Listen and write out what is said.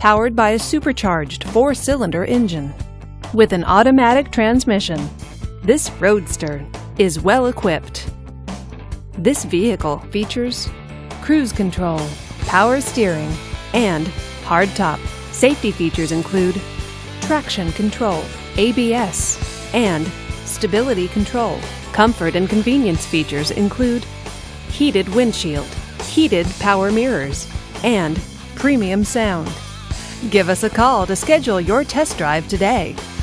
powered by a supercharged 4-cylinder engine. With an automatic transmission, this Roadster is well equipped. This vehicle features cruise control, power steering, and hardtop. Safety features include traction control, ABS, and stability control. Comfort and convenience features include heated windshield, heated power mirrors, and premium sound. Give us a call to schedule your test drive today.